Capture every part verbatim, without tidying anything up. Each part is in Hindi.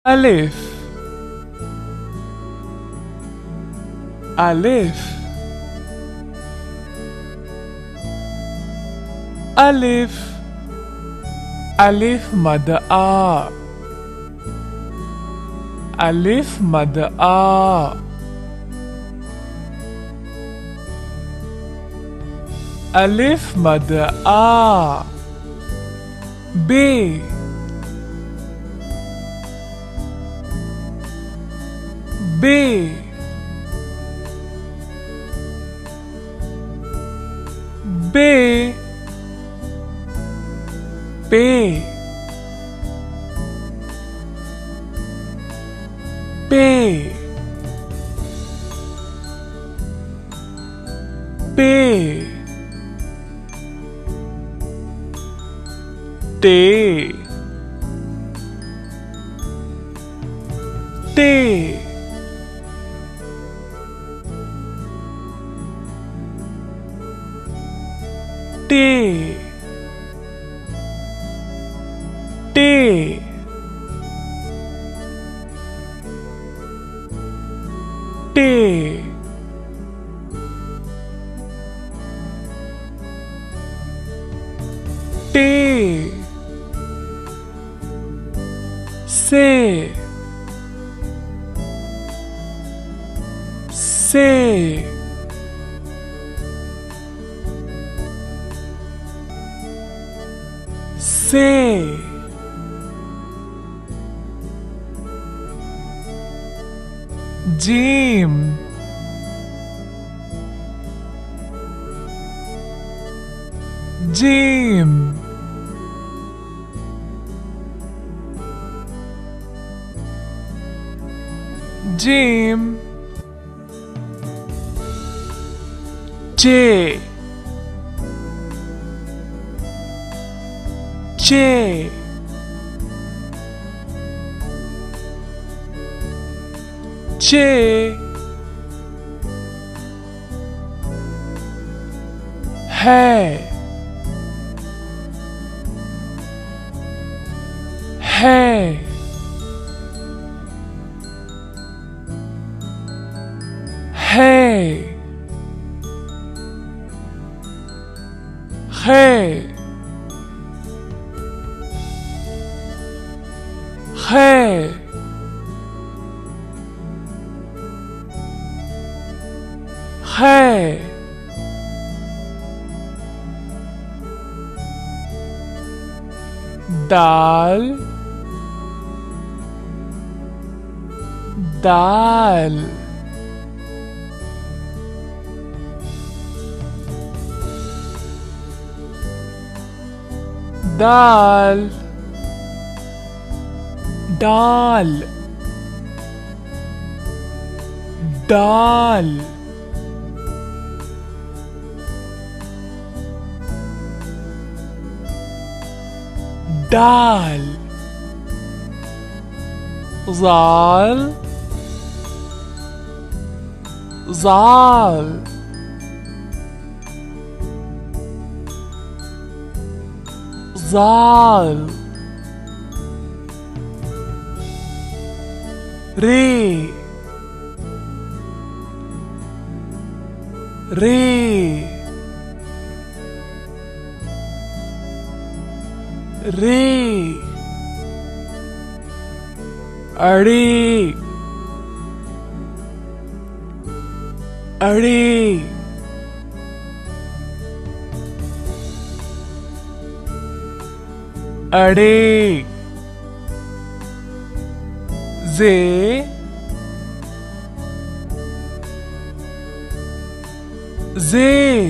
ألف ألف ألف ألف مد آ ألف مد آ ألف مد آ ب ب ب ب ب ب ت ت ت ت ت ت से से से जीम जीम जीम जे जे जे है है है है है है दाल दाल दाल दाल दाल दाल ज़ाल ज़ाल ज़ाल रे रे रे अड़ी अड़ी अड़े जे जे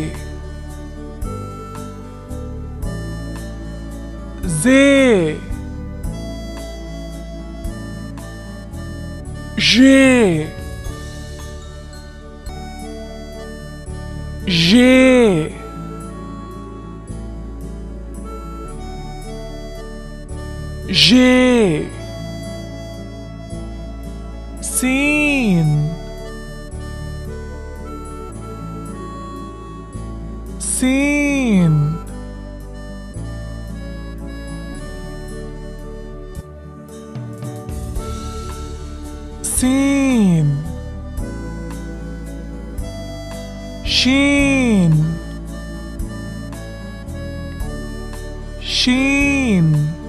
जे जे जे जे सीन सीन Seen. Sheen. Sheen.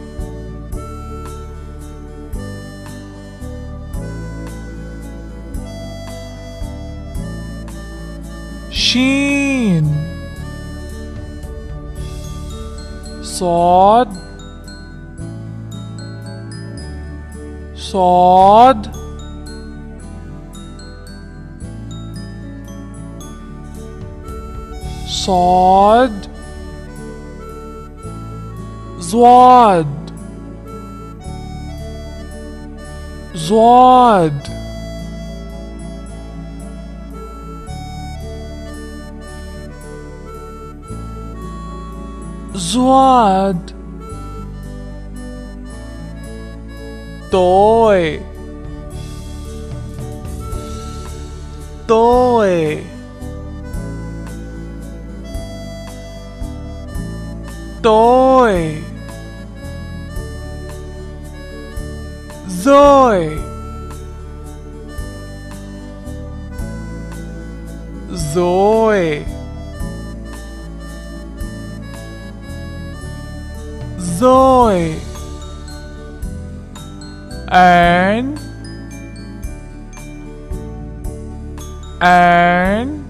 Sheen. Sod. Sod. Sod. Zwad. Zwad. Zwad. Toy. Toy. Toy. Zoe. Zoe. Zoe. And and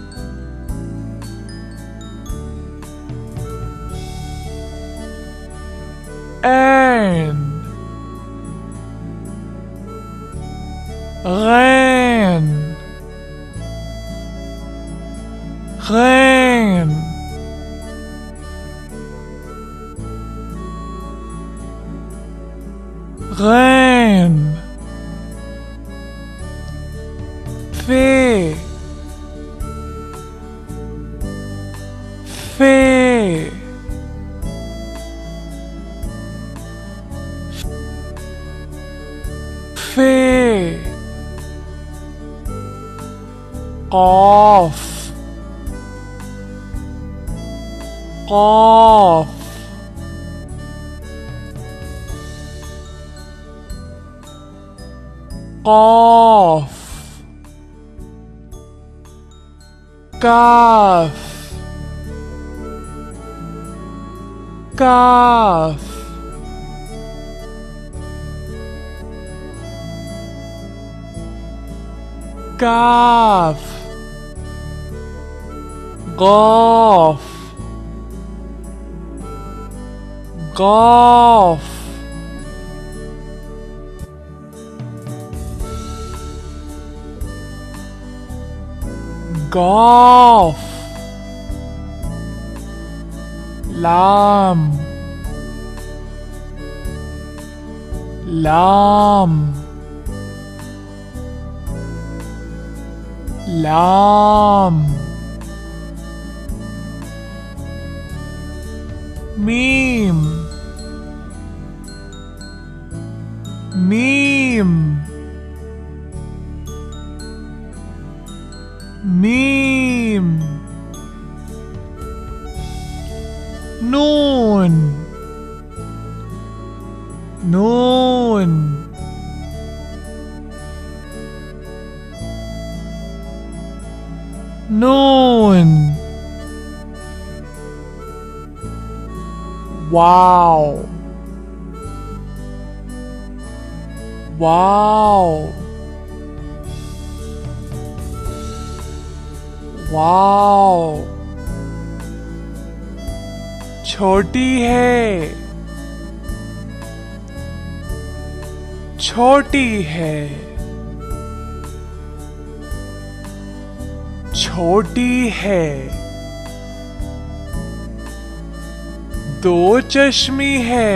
and Rain. Rain. Rain. Fée. Fée. Fée. Qaf. Qaf. Qaf. Kaf. Kaf. Kaf. Qaf. Qaf. Qaf. Lam. Lam. Lam. Meme. Meme. Meme. Noon. Noon. Noon. Wow. Wow. Wow. छोटी है. छोटी है. छोटी है. दो चश्मी है.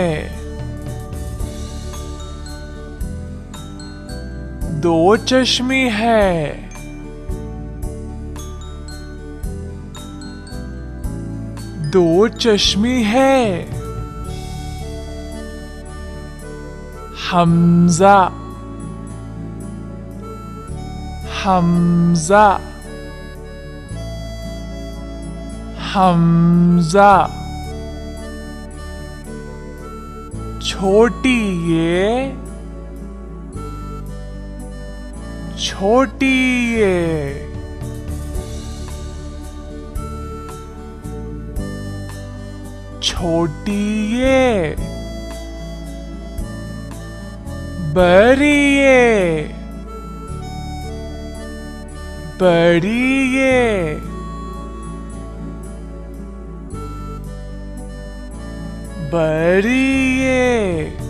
दो चश्मी है. दो चश्मी है. हमजा. हमजा. हमजा. छोटी ये. छोटी ये, छोटी ये, बड़ी ये, बड़ी ये, बड़ी ये।